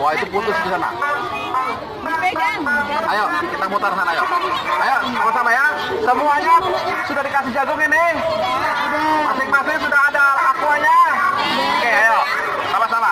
Oh, itu putus di sana. Ayo, kita mutar sana, ayo. Ayo, sama-sama ya. Semuanya sudah dikasih jagung ini. Masing-masing sudah ada aquanya. Oke, ayo. Sama-sama.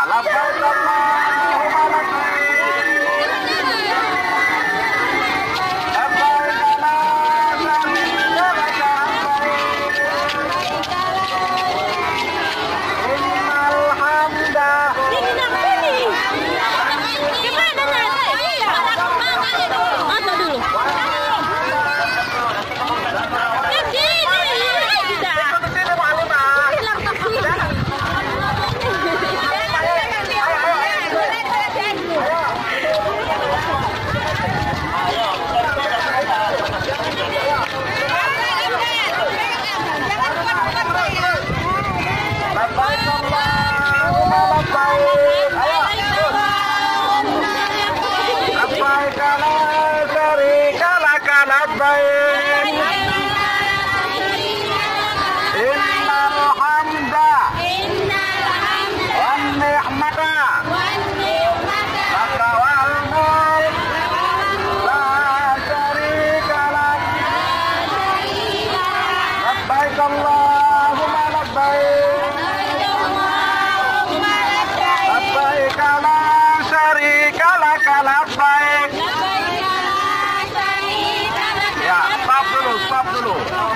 Stop dulu.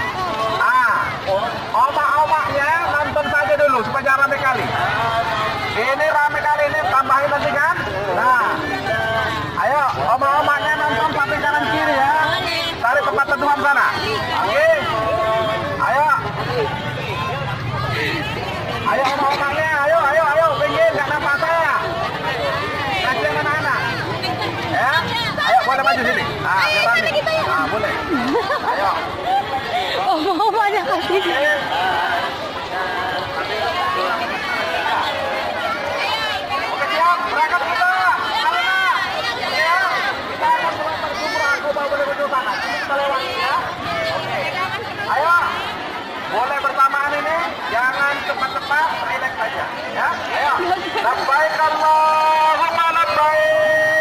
Omak-omaknya nonton saja dulu supaya rame kali. Ini rame kali ini, tambahin nanti kan. Nah, ayo omak-omaknya nonton sampai kanan kiri ya. Tarik tempat teduhan sana. Oke. Ayo. Ayo omak-omaknya, ayo, pinggir, nggak nampak saya. Kasihan anak-anak. Ya, ayo boleh maju sini. Nah, rame. Nah, boleh. Ayo. Oh, banyak kasih. Oke, siap. Berangkat kita. Ya. Kita akan melempar sumur aku boleh menuju sana. Kita lewat ya. Oke. Ayo. Boleh bersamaan ini. Jangan cepat-cepat, relax saja. Ya. Ayo. Labbaik Allahumma labbaik.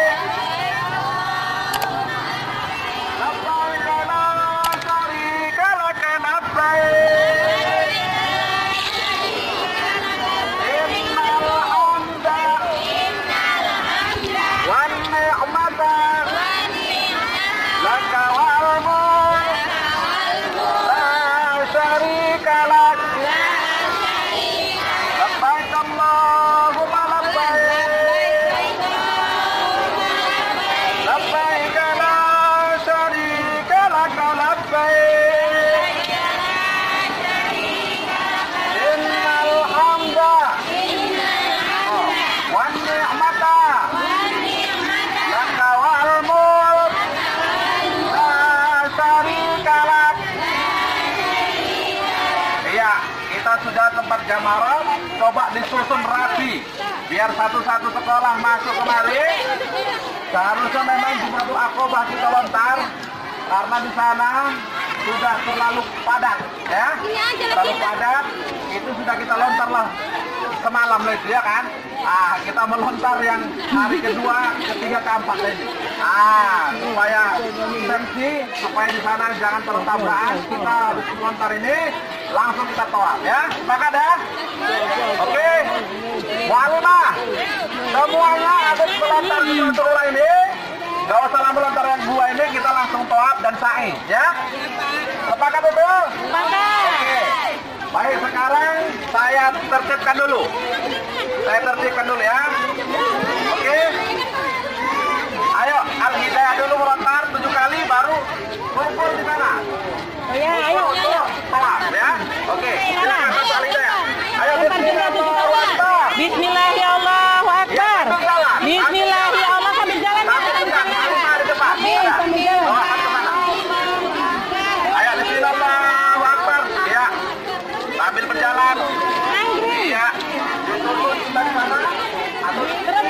Sudah tempat jamarat, coba disusun rapi biar satu-satu sekolah masuk kemari. Seharusnya memang Jumratul Aqobah kita lontar karena di sana sudah terlalu padat ya. Terlalu padat, itu sudah kita lontar lah semalam lagi ya kan. Kita melontar yang hari kedua, ketiga, keempat lagi. Supaya tensi, supaya di sana jangan tertabrakan. Kita harus melontar ini langsung kita tawaf ya. Sepakat ya? Oke. Mu'alimah, semuanya ada di melontar Jumratul ini. Gak usah melontar yang dua ini, kita langsung tawaf dan sa'i ya. Sepakat betul? Sepakat. Oke. Baik, sekarang saya tertibkan dulu. Ya. Oke. Ayo, Al-Hidayah dulu melontar 7 kali, baru kumpul di sana. Ya, ayo. Tawaf ya. Oke. Silakan Mas Al-Hidayah. Ayo, Bismillahirrahmanirrahim. Bismillahirrahmanirrahim. Bismillahirrahmanirrahim. Sambil jalan. Di depan. Doakan kemana? Ayo, Bismillahirrahmanirrahim. Ya. Sambil berjalan. Iya. Ditutup dari sana.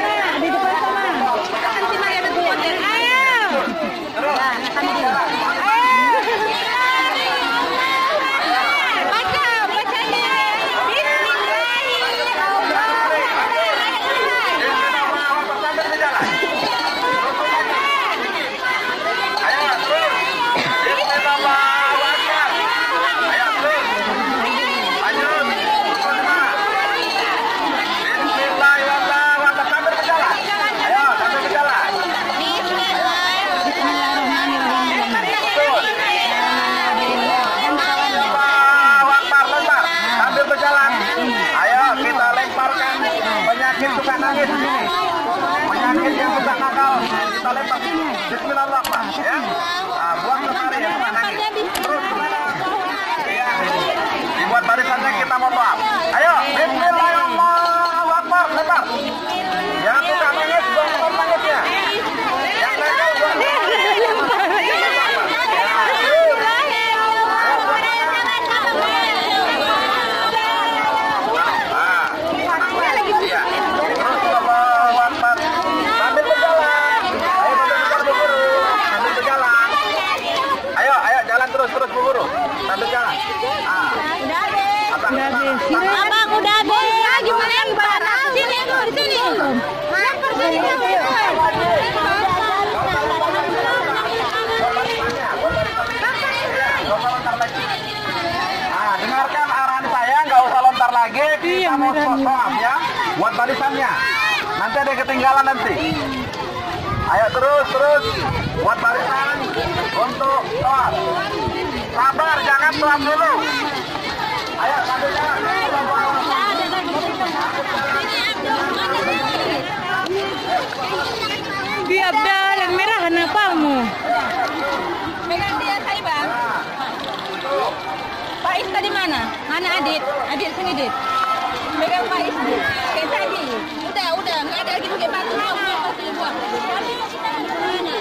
kita lempar. Bismillahirrahmanirrahim. Ya. Nah, buang kemari ya teman. Terus kemana? Ya. Dibuat barisannya kita mohon. Ayo, Bismillahirrahmanirrahim. Lempar. Jangan suka nangis, buang nangisnya. Yang nakal buang. Terus Bu Guru, sambil jalan. Abang udah deh. Gimana yang panas? Sini di sini. Lempar sini. Dengarkan arahan saya, nggak usah lontar lagi. Kita mau soal ya, buat barisannya. Nanti ada yang ketinggalan nanti. Ayo terus buat barisan untuk soal. Sabar, jangan tuang dulu. Ayo, sambil jalan. Biar yang merah kenapamu? Megang dia saya bang. Pak Is tadi mana? Mana Adit? Adit sini Adit. Megang Pak Is kayak tadi. Udah nggak ada lagi pakai batu. Pasti buang. Kami masih tahu mana?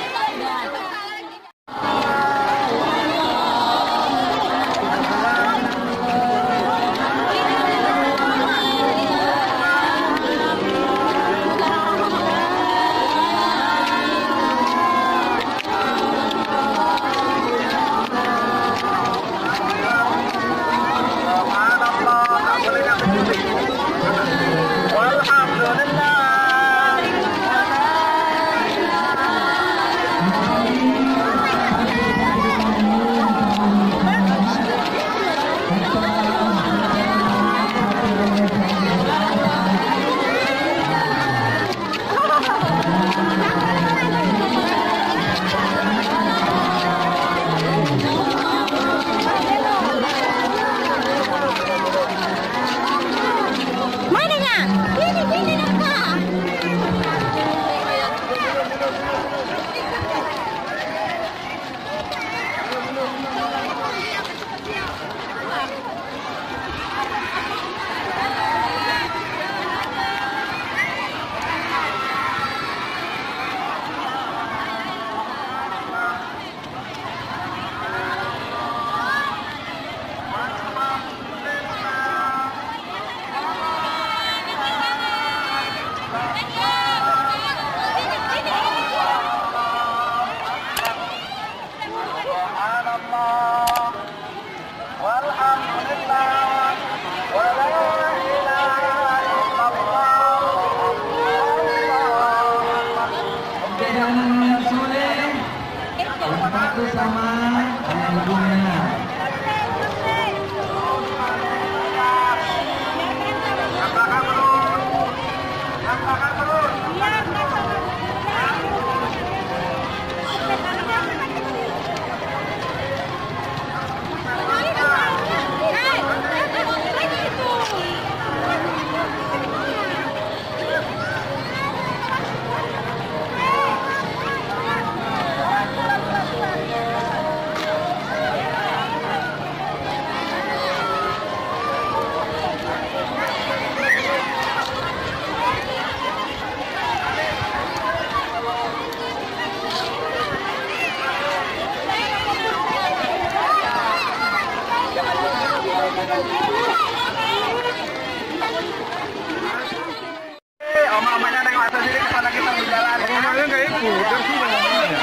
Oma-omanya nengok atas sini kesana kita berjalan. Oma-omanya nggak ikut, dan sini oma-omanya.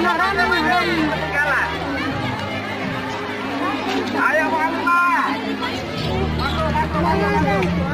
Ketinggalan. Ayo Pak Alima. Masuk.